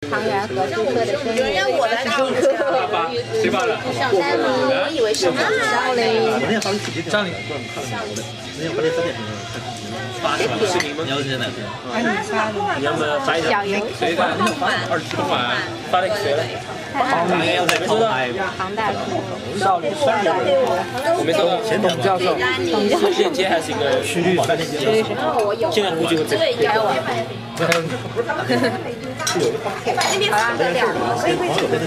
汤圆和顾客的生日。 谁发的？ 小三明，我以为是张琳。 张琳。发什么？视频吗？你要是哪个？你要不要发一条？谁发？春晚发了给谁了？不知道。 唐大叔。 少女生日。我没收到。董教授。链接还是一个虚率？现在估计会这个。 那边放的两个，可以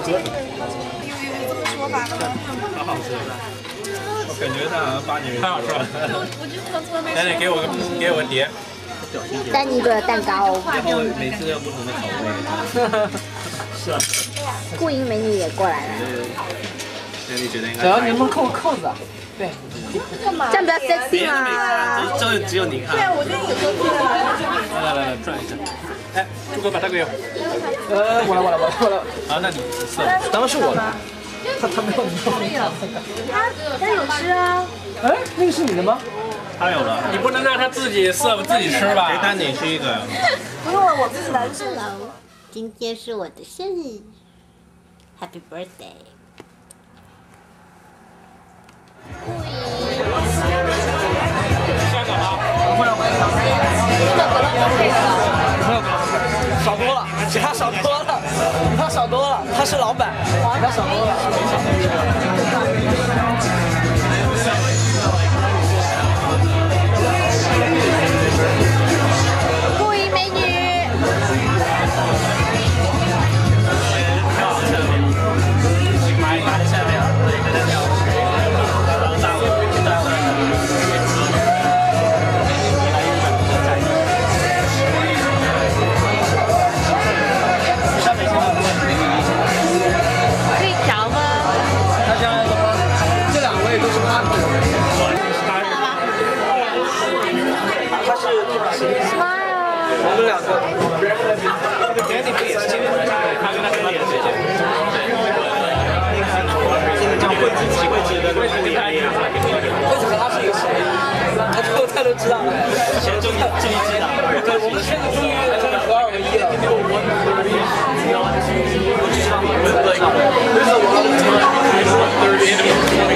好好吃。我感觉他好像8年。太好吃了。奶奶给我个碟。 丹尼做的蛋糕。 然后每次都有不同的口味。是啊。 顾影美女也过来了。 那你觉得应该？ 只要你们扣子。对。 这样比较 sexy 嘛。 只有你看。 对，我觉得你说对了。 来转一下。哎，朱哥把它给我。 我来。 啊，那你是？ 当然是我的。他没有。 他有吃啊。 哎，那个是你的吗？ 他有了。你不能让他自己设自己吃吧？给丹尼吃一个。 不用了，我自己来吃。 Hello， 今天是我的生日 ，Happy birthday！ 香港吗？ 不要买少多了，比他少多了，比他少多了，他是老板，比他少多了。 顾影美女。可以调吗？ 这两位都是他的。他是妈呀！ 我们两个。 那个 Danny 不也是今天他跟他跟脸谁先？叫桂子的桂子跟他一样。 为什么他是一个谁？他都知道。 先注意知道。 对，我们圈子终于真的合二为一了。我知道。